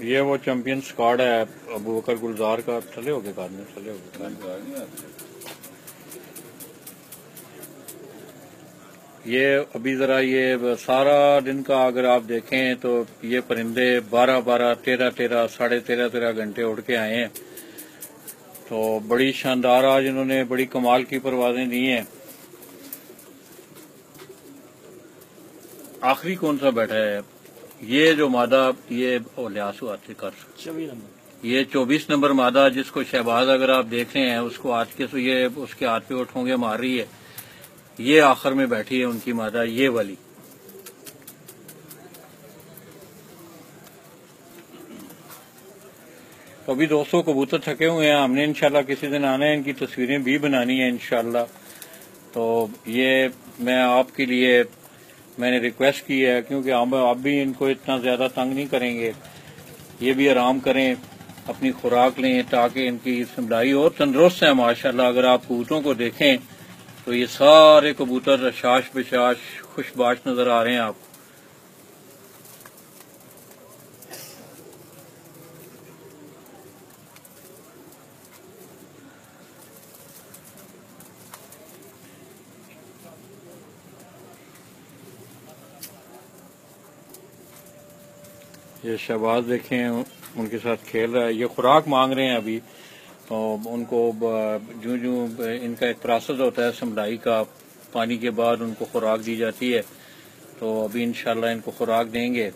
ये वो champion squad है अबू बकर गुलजार का। चले होगे बाद में, चले होगे। ये अभी जरा ये सारा दिन का अगर आप देखें तो ये परिंदे 12-12, 13-13, 13.5 घंटे उड़ के आए हैं। तो बड़ी शानदार आज इन्होंने बड़ी कमाल की परवाजें दी हैं। आखिरी कौन सा बैठा है? ये जो मादा, ये लिहासु आते कर 24 नंबर, ये 24 नंबर मादा जिसको शहबाज अगर आप देख रहे हैं उसको आज के ये उसके हाथ पे वो ठोंगे मार रही है। ये आखिर में बैठी है उनकी मादा, ये वाली। तो अभी दोस्तों कबूतर थके हुए हैं, हमने इंशाल्लाह किसी दिन आना है, इनकी तस्वीरें भी बनानी है इंशाल्लाह। तो ये मैं आपके लिए मैंने रिक्वेस्ट की है क्योंकि हम आप भी इनको इतना ज्यादा तंग नहीं करेंगे, ये भी आराम करें, अपनी खुराक लें ताकि इनकी समझदारी और तंदुरुस्त है माशाल्लाह। अगर आप कबूतरों को देखें तो ये सारे कबूतर रशाश बशाश खुशबाश नजर आ रहे हैं आप। ये शहबाज देखें उनके साथ खेल रहा है, ये खुराक मांग रहे हैं अभी। तो उनको जो जो इनका एक प्रोसेस होता है समलाई का, पानी के बाद उनको खुराक दी जाती है। तो अभी इंशाल्लाह इनको खुराक देंगे।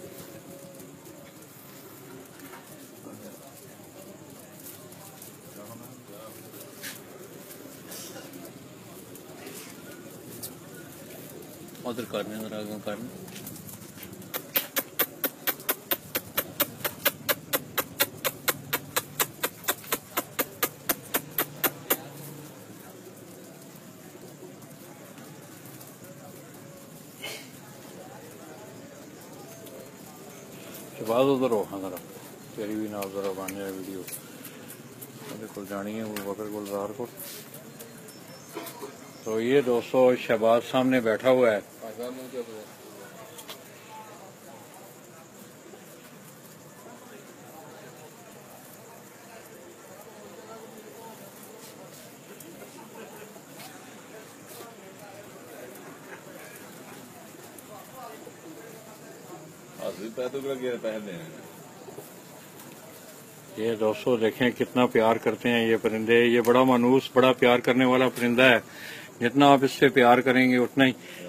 उधर करने जरा आगे करने। शहबाज उधर हो, हाँ जरा तेरी भी ना जरा बन जाए वीडियो। बिल्कुल जानी है वो बकर गुलजार को। तो ये दोस्तों शहबाज सामने बैठा हुआ है। ये दोस्तों देखें कितना प्यार करते हैं ये परिंदे। ये बड़ा मानूस, बड़ा प्यार करने वाला परिंदा है। जितना आप इससे प्यार करेंगे उतना ही